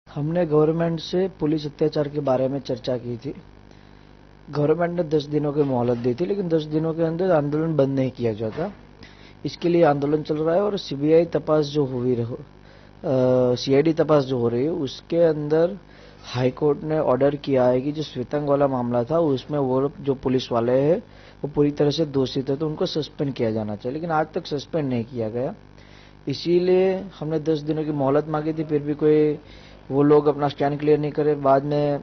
हमने गवर्नमेंट से पुलिस अत्याचार के बारे में चर्चा की थी। गवर्नमेंट ने 10 दिनों की मोहलत दी थी, लेकिन 10 दिनों के अंदर आंदोलन बंद नहीं किया जाता। इसके लिए आंदोलन चल रहा है और सीबीआई तपास जो हुई सीआईडी तपास जो हो रही है, उसके अंदर हाई कोर्ट ने ऑर्डर किया है कि जो श्वेतांग वाला मामला था उसमें वो जो पुलिस वाले हैं वो पूरी तरह से दोषी थे, तो उनको सस्पेंड किया जाना चाहिए, लेकिन आज तक सस्पेंड नहीं किया गया। इसीलिए हमने 10 दिनों की मोहलत मांगी थी, फिर भी कोई वो लोग अपना स्टैंड क्लियर नहीं करे। बाद में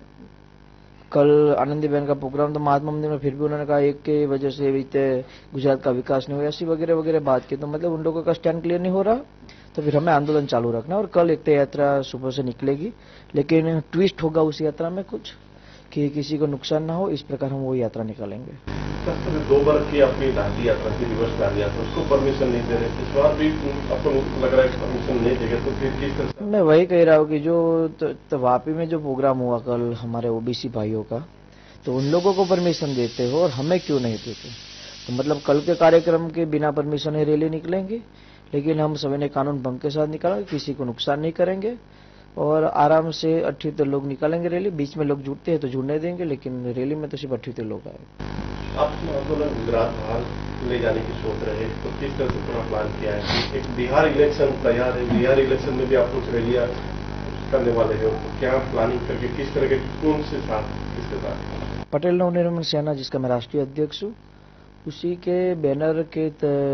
कल आनंदीबेन का प्रोग्राम था महात्मा मंदिर में, फिर भी उन्होंने कहा एक की वजह से गुजरात का विकास नहीं हुआ, ऐसी वगैरह वगैरह बात की। तो मतलब उन लोगों का स्टैंड क्लियर नहीं हो रहा, तो फिर हमें आंदोलन चालू रखना। और कल एक यात्रा सुबह से निकलेगी, लेकिन ट्विस्ट होगा उस यात्रा में कुछ कि किसी को नुकसान ना हो, इस प्रकार हम वो यात्रा निकालेंगे। सर, 2 बार की अपनी दांडी यात्रा की, रिवर्स दांडी यात्रा, उसको परमिशन नहीं दे रहे, इस बार भी आपको लग रहा है कि परमिशन नहीं देगा, तो फिर किस तरह से? मैं वही कह रहा हूँ कि जो वापी में जो प्रोग्राम हुआ कल हमारे ओबीसी भाइयों का, तो उन लोगों को परमिशन देते हो और हमें क्यों नहीं देते? तो मतलब कल के कार्यक्रम के बिना परमिशन रैली निकलेंगे, लेकिन हम सविनय कानून भंग के साथ निकालेंगे, किसी को नुकसान नहीं करेंगे और आराम से 78 लोग निकालेंगे रैली। बीच में लोग जुटते हैं तो जुड़ने देंगे, लेकिन रैली में तो सिर्फ 78 लोग आए। आप आंदोलन गुजरात बाहर ले जाने की सोच रहे हैं, तो किस तरह से पूरा प्लान किया है? एक बिहार इलेक्शन तैयार है, बिहार इलेक्शन में भी आप कुछ रैलियां करने वाले हो, तो क्या प्लानिंग करके किस तरह के कौन से साथ किसके साथ? पटेल नवनिर्माण सेना, जिसका मैं राष्ट्रीय अध्यक्ष हूँ, उसी के बैनर के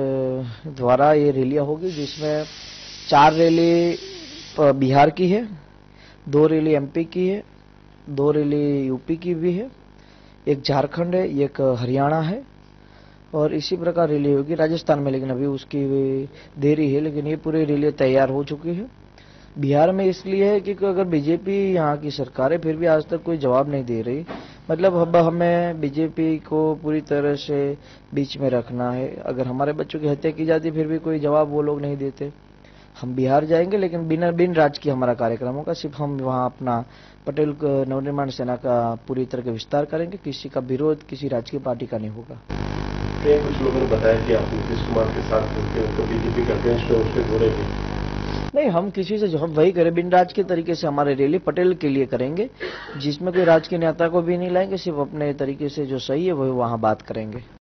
द्वारा ये रैलियां होगी, जिसमें 4 रैली बिहार की है, 2 रैली एमपी की है, 2 रैली यूपी की भी है, एक झारखंड है, एक हरियाणा है और इसी प्रकार रैली होगी राजस्थान में, लेकिन अभी उसकी देरी है। लेकिन ये पूरी रैली तैयार हो चुकी है। बिहार में इसलिए है क्योंकि अगर बीजेपी यहाँ की सरकार है, फिर भी आज तक कोई जवाब नहीं दे रही। मतलब अब हमें बीजेपी को पूरी तरह से बीच में रखना है। अगर हमारे बच्चों की हत्या की जाती फिर भी कोई जवाब वो लोग नहीं देते। हम बिहार जाएंगे, लेकिन बिन राज्य की हमारा कार्यक्रम होगा। सिर्फ हम वहाँ अपना पटेल नवनिर्माण सेना का पूरी तरह का विस्तार करेंगे। किसी का विरोध किसी राजकीय पार्टी का नहीं होगा। कुछ लोगों ने बताया कि आप नीतीश कुमार के साथ उनको बीजेपी का अगेंस्ट में उसके जोड़े भी नहीं, हम किसी से जो हम वही करें, बिन राज के तरीके से हमारे रैली पटेल के लिए करेंगे, जिसमें कोई राजकीय नेता को भी नहीं लाएंगे। सिर्फ अपने तरीके से जो सही है वही वहाँ बात करेंगे।